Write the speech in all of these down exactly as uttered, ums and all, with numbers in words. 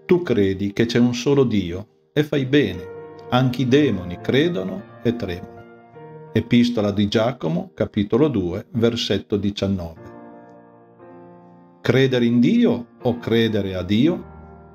Tu credi che c'è un solo Dio e fai bene, anche i demoni credono e tremano. Epistola di Giacomo, capitolo due, versetto diciannove. Credere in Dio o credere a Dio?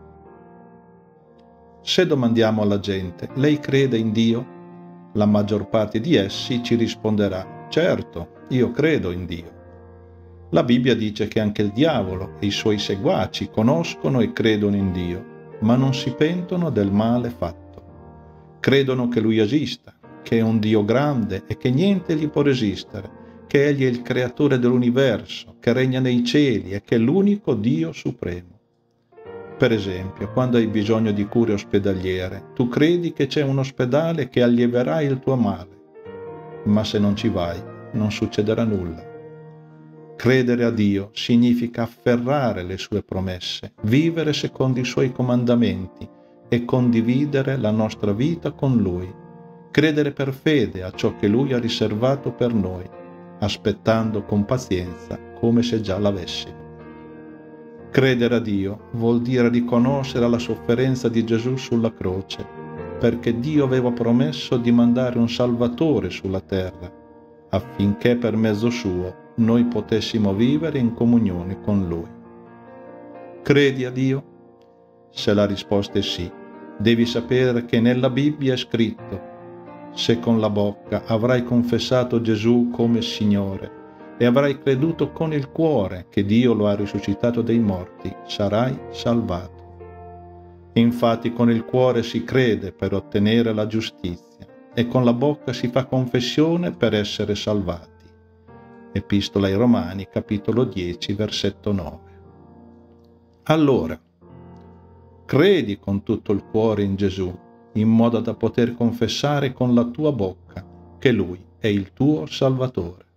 Se domandiamo alla gente, lei crede in Dio? La maggior parte di essi ci risponderà, certo, io credo in Dio. La Bibbia dice che anche il diavolo e i suoi seguaci conoscono e credono in Dio, ma non si pentono del male fatto. Credono che Lui esista, che è un Dio grande e che niente gli può resistere, che Egli è il creatore dell'universo, che regna nei cieli e che è l'unico Dio supremo. Per esempio, quando hai bisogno di cure ospedaliere, tu credi che c'è un ospedale che allieverà il tuo male, ma se non ci vai, non succederà nulla. Credere a Dio significa afferrare le sue promesse, vivere secondo i suoi comandamenti e condividere la nostra vita con Lui. Credere per fede a ciò che Lui ha riservato per noi, aspettando con pazienza come se già l'avessimo. Credere a Dio vuol dire riconoscere la sofferenza di Gesù sulla croce, perché Dio aveva promesso di mandare un Salvatore sulla terra, affinché per mezzo suo noi potessimo vivere in comunione con Lui. Credi a Dio? Se la risposta è sì, devi sapere che nella Bibbia è scritto: se con la bocca avrai confessato Gesù come Signore e avrai creduto con il cuore che Dio lo ha risuscitato dai morti, sarai salvato. Infatti con il cuore si crede per ottenere la giustizia e con la bocca si fa confessione per essere salvati. Epistola ai Romani, capitolo dieci, versetto nove. Allora, credi con tutto il cuore in Gesù, in modo da poter confessare con la tua bocca che Lui è il tuo Salvatore.